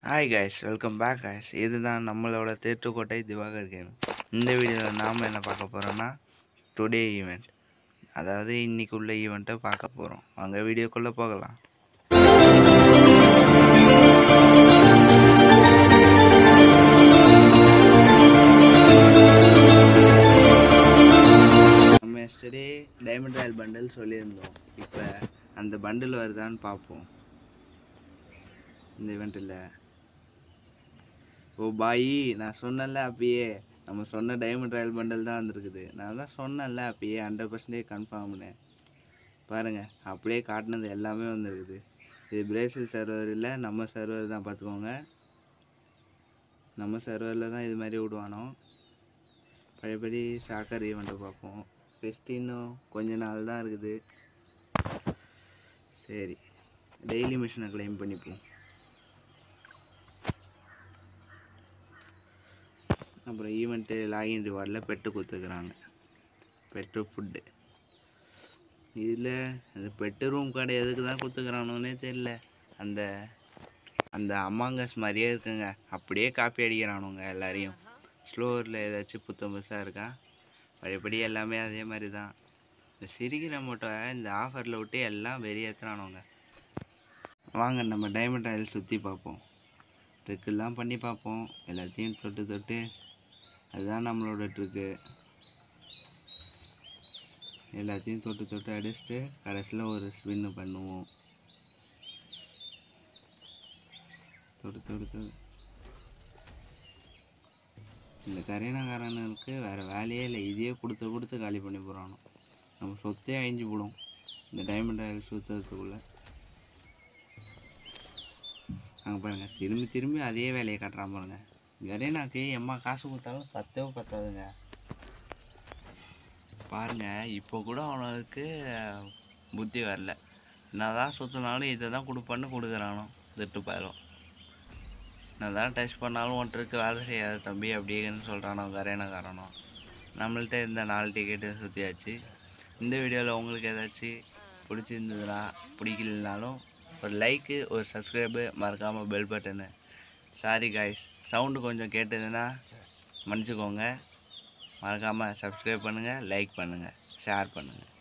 Hi guys, welcome back guys. இதுதான் நம்மளோட தேற்றுக்கோட்டை Diwakar game. இந்த வீடியோவில் நாம் என்ன பார்க்க போகிறோன்னா டுடே ஈவெண்ட், அதாவது இன்னைக்கு உள்ள ஈவெண்ட்டை பார்க்க போகிறோம். வாங்க வீடியோக்குள்ளே போகலாம். நம்ம எஸ்டர்டே டைமண்ட் ராயல் பண்டில் சொல்லியிருந்தோம். இப்போ அந்த பண்டில் வருதான்னு பார்ப்போம். இந்த ஈவெண்ட்டில் ஓ பாய், நான் சொன்னல அப்பயே நம்ம சொன்ன டைமண்ட் ராயல் பண்டல் தான் வந்திருக்குது. நான் தான் சொன்னல அப்பயே 100% கன்ஃபார்ம்னு. பாருங்கள், அப்படியே காட்டினது எல்லாமே வந்துருக்குது. இது பிரேசில் சர்வர் இல்லை, நம்ம சர்வர் தான். பார்த்துக்கோங்க, நம்ம சர்வரில் தான் இது மாதிரி விடுவானோ. பழையபடி ஷாக்கர் ஈவெண்ட்டை பார்ப்போம். ஃபெஸ்ட் இன்னும் கொஞ்ச நாள் தான் இருக்குது. சரி, டெய்லி மிஷினை கிளைம் பண்ணிப்போம். அப்புறம் ஈவெண்ட்டு லாகின் ரிவார்டில் பெட்டு கொடுத்துக்கிறாங்க, பெட்டு ஃபுட்டு. இதில் அந்த பெட்டு ரூம் கார்டு எதுக்கு தான் கொடுத்துக்கிறானோன்னே தெரியல. அந்த அந்த அமாங்கஸ் மாதிரியே இருக்குங்க, அப்படியே காப்பி அடிக்கிறானுங்க எல்லாரையும். ஸ்லோரில் ஏதாச்சும் புதுசாக இருக்கா? பழையபடி எல்லாமே அதே மாதிரி தான். இந்த சிரிக்கிற மூட்டை இந்த ஆஃபரில் விட்டு எல்லாம் வெறியேற்றுறானுங்க. வாங்க நம்ம டைமண்ட் ராயல் சுற்றி பார்ப்போம். ட்ரிக்கெல்லாம் பண்ணி பார்ப்போம். எல்லாத்தையும் தொட்டு தொட்டு, அதுதான் நம்மளோட ட்ரிக்கு. எல்லாத்தையும் தொட்டு தொட்டு அடிச்சுட்டு கடைசியில் ஒரு ஸ்பின்னு பண்ணுவோம். தொட்டு தொட்டு தொட்டு இந்த கரீனாக்காரனுக்கு வேறு வேலையே இல்லை. இதையே கொடுத்து கொடுத்து காலி பண்ணி போகிறானோ. நம்ம சொத்தே அழிஞ்சு போடும் இந்த டைமண்ட் ராயல் சுற்றுறதுக்குள்ளே. அங்கே பாருங்கள், திரும்பி திரும்பி அதே வேலையை காட்டுறான் பாருங்க. கரீனாக்கு எம்மா காசு கொடுத்தாலும் பத்தாதுங்க. பாருங்க, இப்போ கூட அவனுக்கு புத்தி வரல. நான் தான் சுற்றினாலும் இதை தான் கொடுக்குறானோ திட்டு பாயிரும். நான் தான் டச் பண்ணாலும் ஒன்றுக்கு வேலை செய்யாத தம்பி அப்படின்னு சொல்கிறானோ கரீனாக்காரனோ. நம்மள்கிட்ட இந்த 4 டிக்கெட்டு சுற்றியாச்சு. இந்த வீடியோவில் உங்களுக்கு ஏதாச்சும் பிடிச்சிருந்ததுன்னா, பிடிக்கலனாலும் ஒரு லைக்கு, ஒரு சப்ஸ்கிரைபு, மறக்காமல் bell button. Sorry guys, sound கொஞ்சம் கேட்டதுன்னா மன்னிச்சுக்கோங்க. மறக்காமல் சப்ஸ்கிரைப் பண்ணுங்கள், லைக் பண்ணுங்கள், ஷேர் பண்ணுங்கள்.